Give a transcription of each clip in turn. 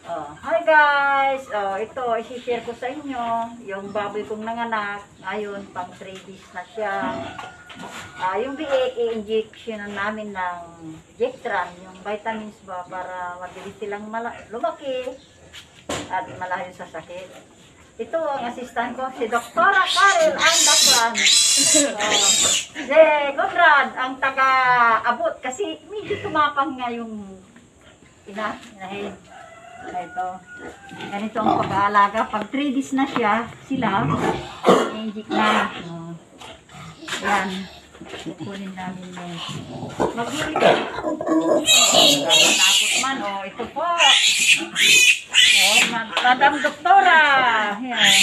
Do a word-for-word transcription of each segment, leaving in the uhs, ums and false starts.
Oh, hi guys! Oh, ito, isi-share ko sa inyo yung baboy kong nanganak. Ngayon, pang three days na siya. Ah, yung biik, i-injection namin ng Jectran, yung vitamins ba, para mabilis silang lumaki at malayo sa sakit. Ito ang assistant ko, si Doktora Karel Andaklan. Oh, si Conrad, ang taga-abot, kasi medyo tumapang nga yung ina, inahin. Ito. Ganito ang pag-aalaga. Pag three days na siya, sila, i-inject na. Uh, Ayan. Kukunin namin yung mag-iit. Nakakot man. O, ito po. O, Madam Doktora. Ayan.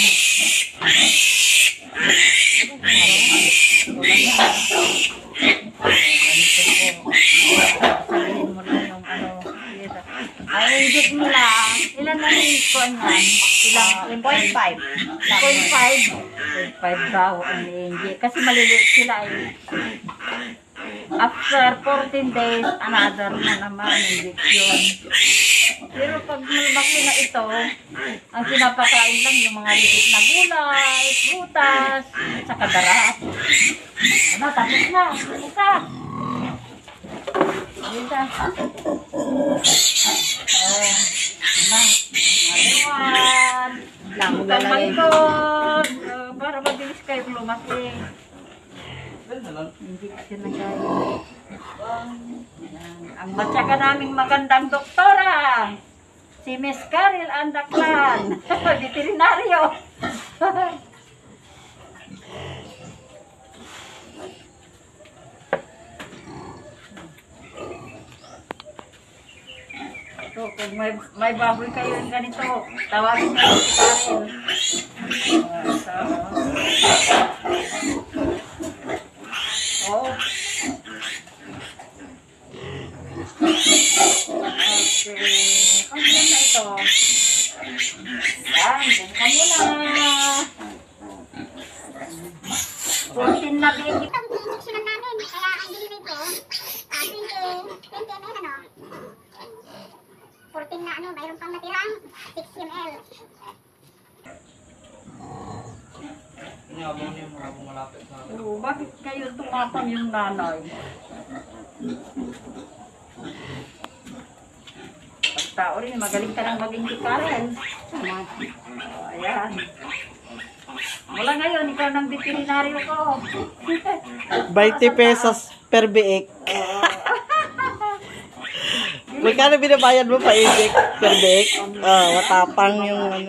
Sabihin mo lang yung ano. Ay, inject mo lang. Ilan na yung kuwan yan? Ilang? zero point five. zero point five? zero point five daw ang inject. Kasi maliliit sila eh. After fourteen days, another na naman injection. Pero pag lumaki na ito, ang pinapakain lang yung mga liit na gulay, prutas, saka darat. Ano, tapos na. Isa. Isa. Oh, na. Ayan. Lamutan malikot. Uh, para mabilis kayo lumaki. Injection na kayo. Ang matyaga naming magandang doktora, si Miss Karel Andaklan, veterinaryo. So, kung may, may baboy kayo yung ganito, tawagin niyo si Karel. Uh, so, oh. Okay. Ano na ito? Yan, bungka mo na. fourteen na baby. Itong injection namin, kaya ang delivery ko, uh, twenty milliliters, ano? fourteen na ano, mayroon pang natirang six milliliters. Inabang niyo mga malapit sa akin. Oh, bakit kayo tumapang yung nanay? Pagtao rin, magaling ka nang maging si Karen. Oh, ayan. Mula ngayon, ikaw ng veterinaryo ko. twenty pesos per biik. Magkano binabayad mo pa inject per biik? Ah, matapang yung ano.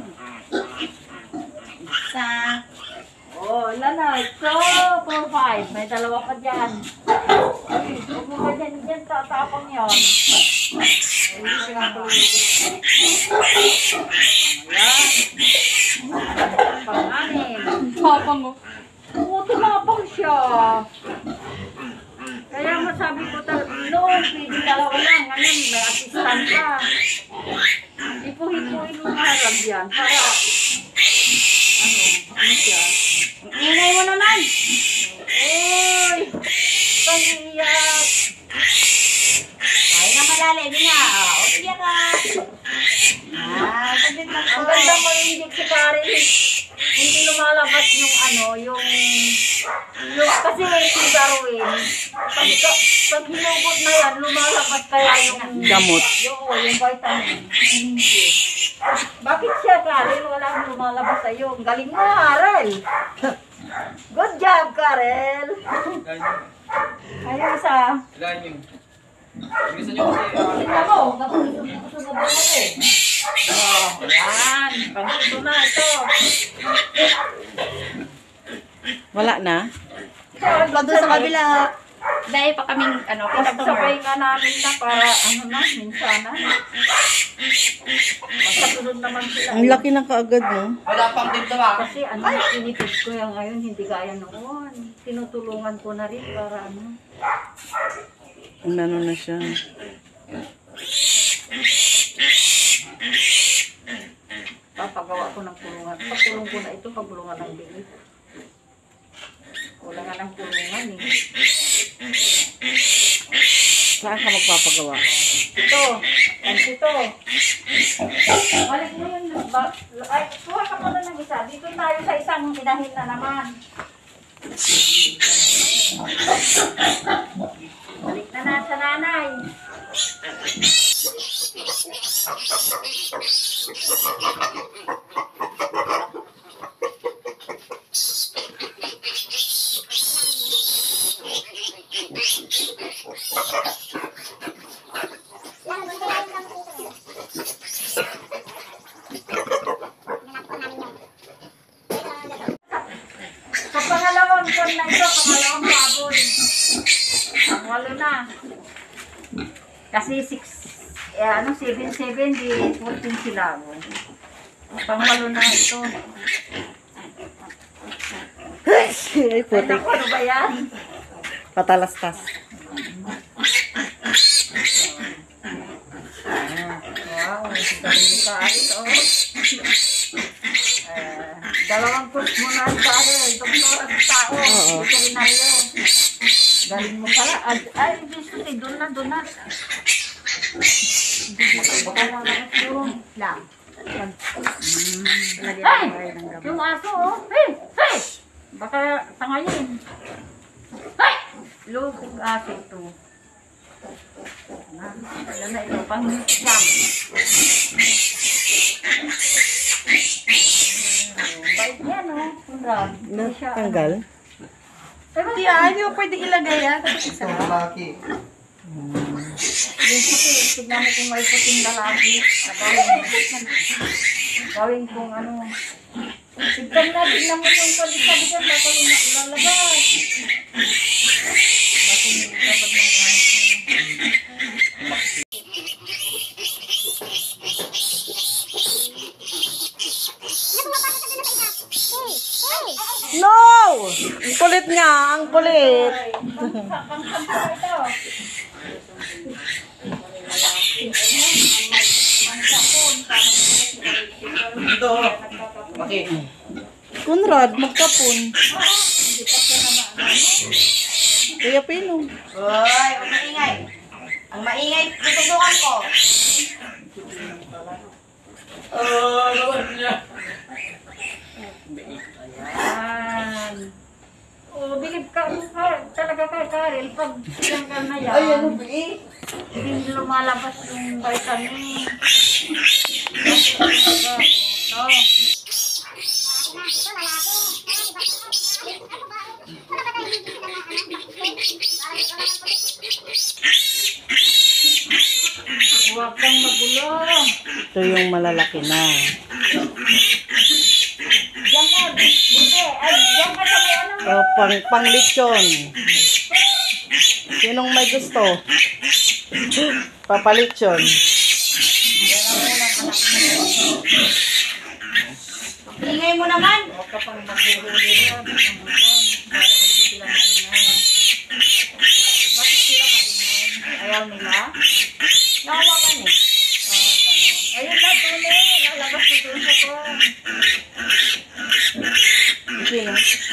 Sa oh, lanay. So, four five. May dalawa pa dyan. Huwag mo ba dyan, dyan, tatapang yun. Hindi pinatulog. Ayan. Pang-anim. Tapang mo. Oo, tumapang siya. Kaya masabi ko talaga, noon, pwede dalawa lang. Ngayon, may assistant ka. Ipo-hipuin mo nga lang yan. Para, ano, ano siya? Ingay mo naman! Uy! Pag-iyak! Ay, na malalim niya. O, sige ka. Ah, ang ganda mo yung si Karen. Hindi lumalabas yung ano, yung, yung kasi si Darwin. Pag, pag hinugot na yan, lumalabas kaya yung Gamot. Yung, yung vitamin. Hindi. Bakit siya, Karen? Walang lumalabas sa'yo. Ang galing mo, Karel. Good job, Karel. Ayun isa. Ilahin niyo. Gusto niyo kasi... Tingnan mo, napusunod na ako. Oh, yan. Pangito na ito. Wala na? Pag sa kabila. Dahil pa kaming ano, Pagsabay nga namin na para ano na, minsan na. Magkasunod naman sila. Ang laki na kaagad, no? Wala pang dito ba? Kasi ano, pinipis ko yung ngayon, hindi gaya noon. Tinutulungan ko na rin para ano. Ano na siya. Papagawa ko ng kulungan. Pagkulong ko na ito, pagkulungan ng bilis. Wala nga ng kulungan eh. Saan ka magpapagawa? Ito. Yan ito. Balik mo yun. Ba, ay, kuha ka muna ng isa. Dito tayo sa isang inahin na naman. Balik na na sa nanay. Sa pangalawang kon na ito, pangalawang baboy. Ang walo na. Kasi six, eh, ano, seven, seven, di fourteen sila. Pangwalo na ito. Ay, Ay, putik. naku, ano ba yan? Patalastas. Wow, galing ka alis, oh. Eh, dalawang course mo na sa akin, doktor at tao, Oo. veterinaryo. Galing mo pala. Ay, ay, gusto eh, doon na, doon na. Baka na lang lang. Ay! Yung aso, oh. Hey! Hey! Baka tangayin. Hey! Lukog aso ito. Alam na ito, pang jam. Bait yan, oh. Kunrad. Hindi siya, ano. Tanggal. Ewan Tiya, hindi mo pwede ilagay yan. Ito ang lalaki. Yung puti, tignan mo kung may puting lalaki. Ah, Gawin, gawin kung ano. Tignan na, tignan mo yung palisabi dyan, baka yung lalabas. Baka yung dapat ng aso. No! Ang kulit niya, ang kulit. Ay, pang- pang-sampa ito. Ito. Laki. Conrad, magkapon. Hindi pa siya naman. Kuya Pino. Hoy, huwag maingay. Ang maingay, tututukan ko. Ah, lawan niya. Ayan. Oh, bilib ka, ka talaga kay Karel. Pag tinanggal na yan, Ay, ano ba eh? hindi lumalabas yung vitamin. Talaga, oh, huwag kang magulo. Ito yung malalaki na. Diyan ka, hindi, ay, diyan ka sa ano. O, pang, pang lechon. Sinong may gusto? Papalechon. Ingay mo naman. Huwag ka pang maghuhuli rin. Parang hindi sila maingay. Bakit sila maingay? Ayaw nila? Nakawakan eh. Ah, ganun. Ayun na, tuloy. Lalabas na doon sa ko. Sino?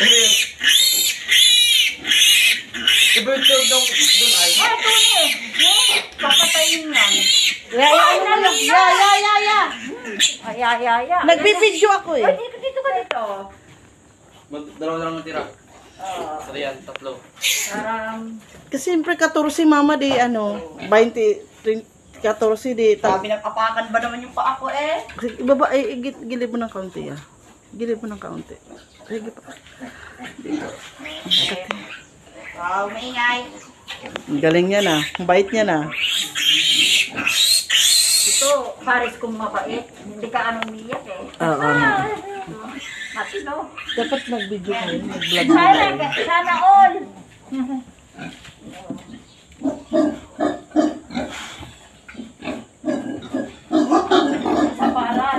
I-bird dog daw doon ay. Ay, tuloy. Eh, papatayin yan. Ya, ya, ya, ya, ya, ya, ya, ya. Ay, ay, ay, ay. Nagbibidyo ako Ay, eh. dito, dito ka dito. Mag- Dalawa na lang natira. Ah, Sa yan, tatlo. parang, Kasi siyempre fourteen mama di ano, twenty, fourteen di tag, Sabi nag-apakan ba naman yung paa ko eh? ibaba, eh, gil- gilid mo ng kaunti ah. Gilid mo ng kaunti. Sige pa. Wow, maingay. Ang galing niya na. Ang bait niya na. ito, pares kong mabait. Hindi ka anong niyak eh. Oo. Ah, matino. Dapat nag-video kayo. Nag-vlog Sana, kayo. sana all. Sa paran.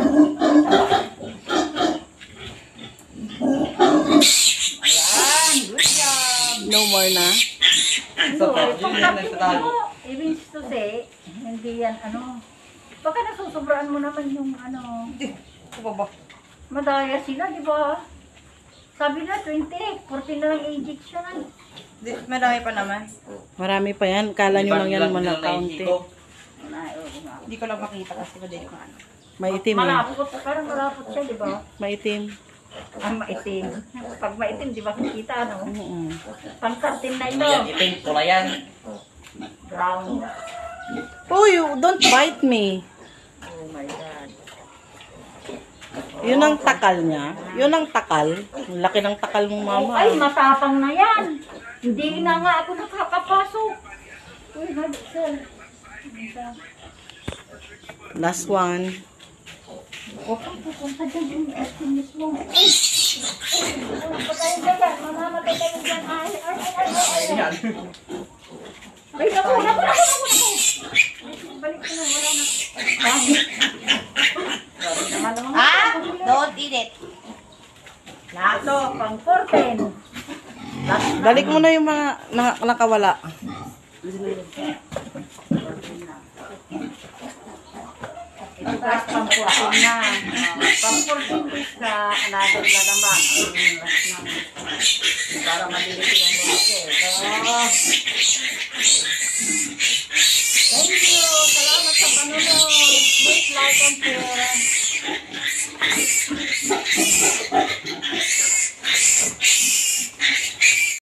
Ayan, good job. No more na. Sa top, yun yan ang tatago. Ibig to say, hindi yan ano. Baka nasusobraan mo naman yung ano. Ito ba ba? Madaya sila, di ba? Sabi na, twenty, fourteen na lang injection. Di- Madami pa naman. Marami pa yan. Kala nyo lang yan mga kaunti. Ay, oo nga. Hindi ko lang makita kasi madali ko ano. Maitim eh. Malapot, parang malapot siya, di ba? Maitim. Ang maitim. Pag maitim, di ba kikita, ano? Oo. Pang-thirteen na ito. Ano yan? Itim, pula yan. Brown. Oh, you don't bite me. Oh my God. Yun ang takal niya. Yun ang takal. Ang laki ng takal mong mama. Oh, ay, matapang na yan. Hindi na nga ako nakakapasok. Uy, sir. Last one. Okay, pupunta dyan yung asin mismo. Ay! Patayin ka dyan. Mamamatay kayo dyan. Ay, ay, ay, ay, ay. Yan. Ay, naku, naku, naku, naku, naku. Balik ko na, wala na. Sabi. Sabi naman naman. Ah! Don't eat it. Lato, pang fourteen. Balik mo na yung mga na, nakawala. Ito taas pang fourteen na. Uh, pang fourteen days na another na naman. Ayun, last na. Para mabilis silang bumake. So, thank you. Salamat sa panunod. Please like and share.